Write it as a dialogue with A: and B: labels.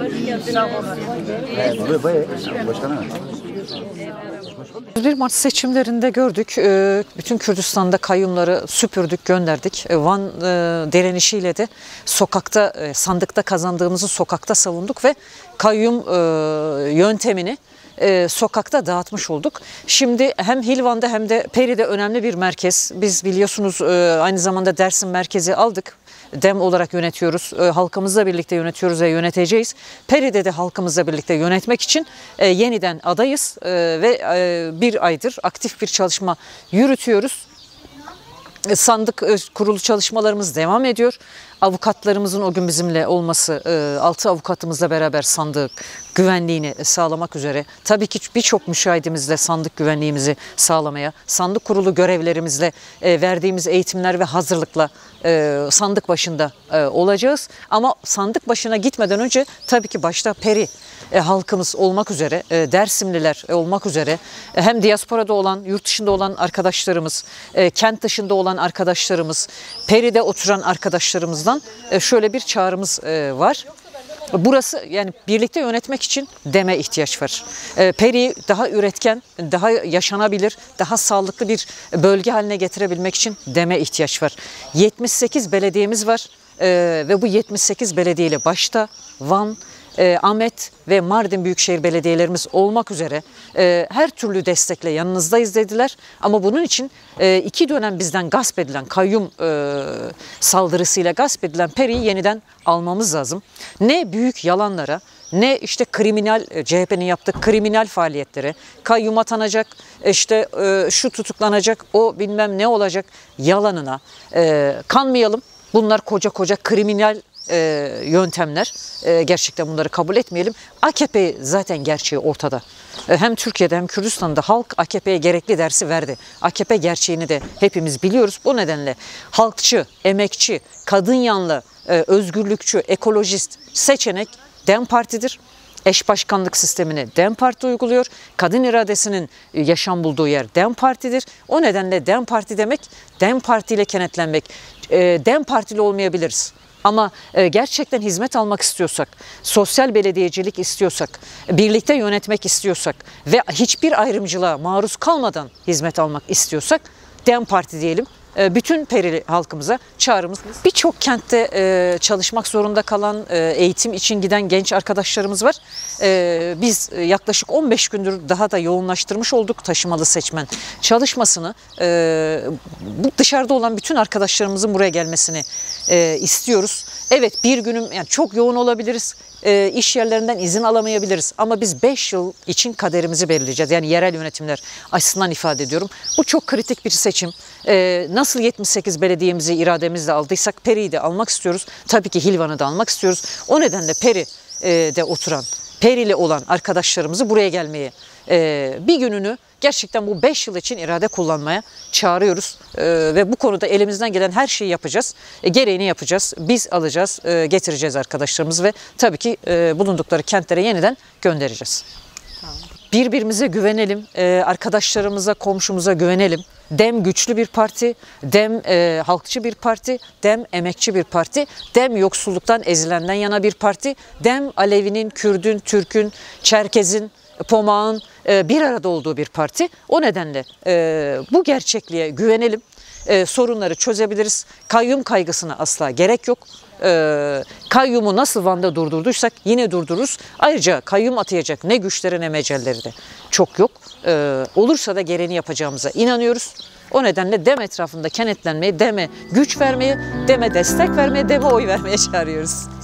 A: Bir Mart seçimlerinde gördük. Bütün Kürdistan'da kayyumları süpürdük, gönderdik. Van direnişiyle de sokakta, sandıkta kazandığımızı sokakta savunduk ve kayyum yöntemini sokakta dağıtmış olduk. Şimdi hem Hilvan'da hem de Peri'de önemli bir merkez. Biz biliyorsunuz aynı zamanda Dersim merkezi aldık. DEM olarak yönetiyoruz. Halkımızla birlikte yönetiyoruz ve yöneteceğiz. Peri'de de halkımızla birlikte yönetmek için yeniden adayız ve bir aydır aktif bir çalışma yürütüyoruz. Sandık kurulu çalışmalarımız devam ediyor. Avukatlarımızın o gün bizimle olması, 6 avukatımızla beraber sandık güvenliğini sağlamak üzere, tabii ki birçok müşahidimizle sandık güvenliğimizi sağlamaya, sandık kurulu görevlerimizle verdiğimiz eğitimler ve hazırlıkla sandık başında olacağız. Ama sandık başına gitmeden önce tabii ki başta Peri halkımız olmak üzere, Dersimliler olmak üzere hem diasporada olan, yurt dışında olan arkadaşlarımız, kent dışında olan arkadaşlarımız, Peri'de oturan arkadaşlarımızdan şöyle bir çağrımız var. Burası, yani birlikte yönetmek için DEM'e ihtiyaç var. Peri'yi daha üretken, daha yaşanabilir, daha sağlıklı bir bölge haline getirebilmek için DEM'e ihtiyaç var. 78 belediyemiz var ve bu 78 belediyeyle başta Van, Ahmet ve Mardin Büyükşehir Belediyelerimiz olmak üzere her türlü destekle yanınızdayız dediler. Ama bunun için 2 dönem bizden gasp edilen, kayyum saldırısıyla gasp edilen Peri'yi yeniden almamız lazım. Ne büyük yalanlara, ne işte kriminal, CHP'nin yaptığı kriminal faaliyetlere, kayyum atanacak, işte şu tutuklanacak, o bilmem ne olacak yalanına kanmayalım. Bunlar koca koca kriminal yöntemler. Gerçekten bunları kabul etmeyelim. AKP zaten gerçeği ortada. Hem Türkiye'de hem Kürdistan'da halk AKP'ye gerekli dersi verdi. AKP gerçeğini de hepimiz biliyoruz. Bu nedenle halkçı, emekçi, kadın yanlı, özgürlükçü, ekolojist seçenek DEM Parti'dir. Eş başkanlık sistemini DEM Parti uyguluyor. Kadın iradesinin yaşam bulduğu yer DEM Parti'dir. O nedenle DEM Parti demek, DEM Parti ile kenetlenmek. DEM Partili olmayabiliriz. Ama gerçekten hizmet almak istiyorsak, sosyal belediyecilik istiyorsak, birlikte yönetmek istiyorsak ve hiçbir ayrımcılığa maruz kalmadan hizmet almak istiyorsak DEM Parti diyelim. Bütün Perili halkımıza çağrımız. Birçok kentte çalışmak zorunda kalan, eğitim için giden genç arkadaşlarımız var. Biz yaklaşık 15 gündür daha da yoğunlaştırmış olduk taşımalı seçmen çalışmasını. Bu dışarıda olan bütün arkadaşlarımızın buraya gelmesini istiyoruz. Evet, bir günüm, yani çok yoğun olabiliriz. İş yerlerinden izin alamayabiliriz. Ama biz 5 yıl için kaderimizi belirleyeceğiz. Yani yerel yönetimler açısından ifade ediyorum. Bu çok kritik bir seçim. Nasıl 78 belediyemizi irademizle aldıysak Peri'yi de almak istiyoruz. Tabii ki Hilvan'ı da almak istiyoruz. O nedenle Peri'de oturan, Peri'li olan arkadaşlarımızı buraya gelmeye, bir gününü gerçekten bu 5 yıl için irade kullanmaya çağırıyoruz. Ve bu konuda elimizden gelen her şeyi yapacağız. Gereğini yapacağız. Biz alacağız, getireceğiz arkadaşlarımızı ve tabii ki bulundukları kentlere yeniden göndereceğiz. Tamam. Birbirimize güvenelim, arkadaşlarımıza, komşumuza güvenelim. DEM güçlü bir parti, DEM halkçı bir parti, DEM emekçi bir parti, DEM yoksulluktan, ezilenden yana bir parti, DEM Alevinin, Kürdün, Türk'ün, Çerkez'in, Pomağın bir arada olduğu bir parti. O nedenle bu gerçekliğe güvenelim, sorunları çözebiliriz. Kayyum kaygısına asla gerek yok. Kayyumu nasıl Van'da durdurduysak yine durdururuz. Ayrıca kayyum atayacak ne güçleri ne mecelleri de çok yok. Olursa da gereğini yapacağımıza inanıyoruz. O nedenle DEM etrafında kenetlenmeye, DEM'e güç vermeye, DEM'e destek vermeye, DEM'e oy vermeye çağırıyoruz.